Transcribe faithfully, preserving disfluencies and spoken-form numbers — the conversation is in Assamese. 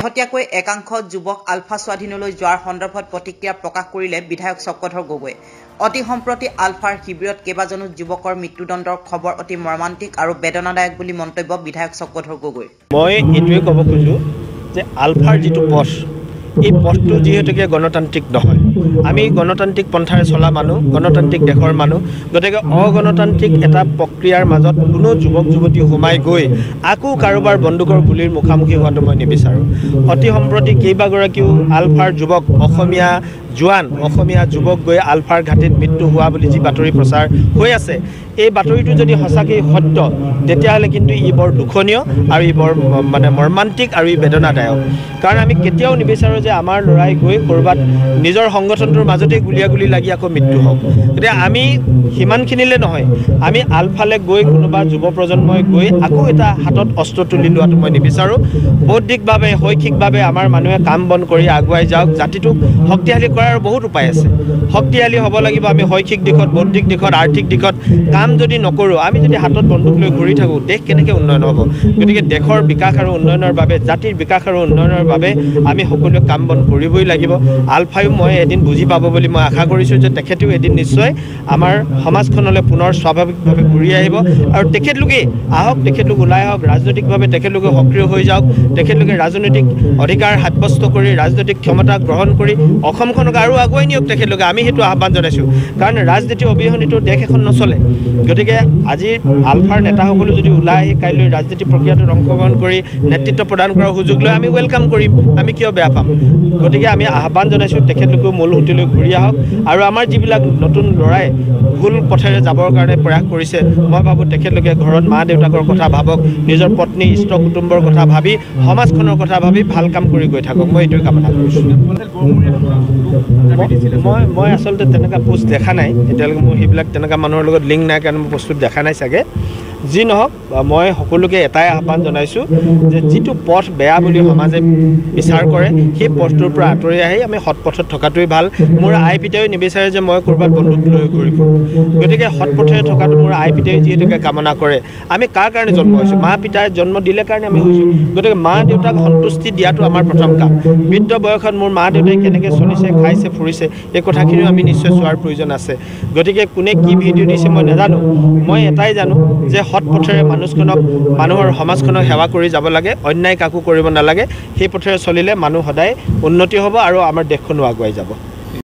শেহতীয়াকৈ একাংশ যুৱক আলফা স্বাধীনলৈ যোৱাৰ সন্দৰ্ভত প্ৰতিক্ৰিয়া প্ৰকাশ কৰিলে বিধায়ক চক্ৰধৰ গগৈ। অতি সম্প্ৰতি আলফাৰ শিবিৰত কেইবাজনো যুৱকৰ মৃত্যুদণ্ডৰ খবৰ অতি মৰ্মান্তিক আৰু বেদনাদায়ক বুলি মন্তব্য বিধায়ক চক্ৰধৰ গগৈ। মই এইটোৱে ক'ব খোজো যে আলফাৰ যিটো পথ এই পথটো যিহেতুকে গণতান্ত্ৰিক নহয়, আমি গণতান্ত্ৰিক পন্থাৰে চলা মানুহ, গণতান্ত্ৰিক দেশৰ মানুহ, গতিকে অগণতান্ত্ৰিক এটা প্ৰক্ৰিয়াৰ মাজত কোনো যুৱক যুৱতী সোমাই গৈ আকৌ কাৰোবাৰ বন্দুকৰ গুলিৰ মুখামুখি হোৱাটো মই নিবিচাৰোঁ। অতি সম্প্ৰতি কেইবাগৰাকীও আলফাৰ যুৱক অসমীয়া জোৱান অসমীয়া যুৱক গৈ আলফাৰ ঘাটিত মৃত্যু হোৱা বুলি যি বাতৰি প্ৰচাৰ হৈ আছে, এই বাতৰিটো যদি সঁচাকৈ সত্য তেতিয়াহ'লে কিন্তু ই বৰ দুখনীয় আৰু ই বৰ মানে মৰ্মান্তিক আৰু ই বেদনাদায়ক। কাৰণ আমি কেতিয়াও নিবিচাৰোঁ যে আমাৰ ল'ৰাই গৈ ক'ৰবাত নিজৰ সংগঠনটোৰ মাজতেই গুলীয়াগুলি লাগি আকৌ মৃত্যু হওক। গতিকে আমি সিমানখিনিলৈ নহয়, আমি আলফালে গৈ কোনোবা যুৱ প্ৰজন্মই গৈ আকৌ এটা হাতত অস্ত্ৰ তুলি লোৱাটো মই নিবিচাৰোঁ। বৌদ্ধিকভাৱে শৈক্ষিকভাৱে আমাৰ মানুহে কাম বন কৰি আগুৱাই যাওক। জাতিটোক শক্তিশালী কৰাৰ বহুত উপায় আছে। শক্তিশালী হ'ব লাগিব আমি শৈক্ষিক দিশত, বৌদ্ধিক দিশত, আৰ্থিক দিশত। কাম যদি নকৰোঁ, আমি যদি হাতত বন্দুক লৈ ঘূৰি থাকোঁ, দেশ কেনেকৈ উন্নয়ন হ'ব? গতিকে দেশৰ বিকাশ আৰু উন্নয়নৰ বাবে, জাতিৰ বিকাশ আৰু উন্নয়নৰ বাবে আমি সকলোৱে কাম বন কৰিবই লাগিব। আলফায়ো মই এদিন বুজি পাব বুলি মই আশা কৰিছোঁ যে তেখেতেও এদিন নিশ্চয় আমাৰ সমাজখনলৈ পুনৰ স্বাভাৱিকভাৱে ঘূৰি আহিব আৰু তেখেতলোকে আহক, তেখেতলোক ওলাই আহক, ৰাজনৈতিকভাৱে তেখেতলোকে সক্ৰিয় হৈ যাওক, তেখেতলোকে ৰাজনৈতিক অধিকাৰ সাব্যস্ত কৰি ৰাজনৈতিক ক্ষমতা গ্ৰহণ কৰি অসমখনক আৰু আগুৱাই নিয়ক তেখেতলোকে। আমি সেইটো আহ্বান জনাইছোঁ, কাৰণ ৰাজনীতি অবিহনেতো দেশ এখন নচলে। গতিকে আজি আলফাৰ নেতাসকলে যদি ওলাই আহি কাইলৈ ৰাজনীতি প্ৰক্ৰিয়াটোত অংশগ্ৰহণ কৰি নেতৃত্ব প্ৰদান কৰাৰ সুযোগ লৈ আমি ৱেলকাম কৰিম, আমি কিয় বেয়া পাম? গতিকে আমি আহ্বান জনাইছোঁ তেখেতলোকেও মূল সুঁতিলৈ ঘূৰি আহক আৰু আমাৰ যিবিলাক নতুন ল'ৰাই ভুল পথেৰে যাবৰ কাৰণে প্ৰয়াস কৰিছে, মই ভাবোঁ তেখেতলোকে ঘৰত মা দেউতাকৰ কথা ভাবক, নিজৰ পত্নী ইষ্ট কুটুম্বৰ কথা ভাবি, সমাজখনৰ কথা ভাবি ভাল কাম কৰি গৈ থাকক। মই এইটোৱে কামনা কৰিছোঁ। মই মই আচলতে তেনেকুৱা পোষ্ট দেখা নাই এতিয়ালৈকে। মোৰ সেইবিলাক তেনেকুৱা মানুহৰ লগত লিংক নাই কাৰণে মই বস্তুটো দেখা নাই চাগে। যি নহওক, মই সকলোকে এটাই আহ্বান জনাইছোঁ যে যিটো পথ বেয়া বুলি সমাজে বিচাৰ কৰে, সেই পথটোৰ পৰা আঁতৰি আহি আমি সৎ পথত থকাটোৱেই ভাল। মোৰ আই পিতাইও নিবিচাৰে যে মই ক'ৰবাত বন্দুক লৈ ঘূৰি ফুৰোঁ। গতিকে সৎ পথেৰে থকাটো মোৰ আই পিতাইও যিহেতুকে কামনা কৰে। আমি কাৰ কাৰণে জন্ম হৈছোঁ? মা পিতাই জন্ম দিলে কাৰণে আমি হৈছোঁ। গতিকে মা দেউতাক সন্তুষ্টি দিয়াটো আমাৰ প্ৰথম কাম। বৃদ্ধ বয়সত মোৰ মা দেউতাই কেনেকৈ চলিছে, খাইছে, ফুৰিছে, এই কথাখিনিও আমি নিশ্চয় চোৱাৰ প্ৰয়োজন আছে। গতিকে কোনে কি ভিডিঅ' দিছে মই নাজানো। মই এটাই জানো যে সৎ পথেৰে মানুহখনক, মানুহৰ সমাজখনক সেৱা কৰি যাব লাগে, অন্যায় কাকো কৰিব নালাগে। সেই পথেৰে চলিলে মানুহ সদায় উন্নতি হ'ব আৰু আমাৰ দেশখনো আগুৱাই যাব।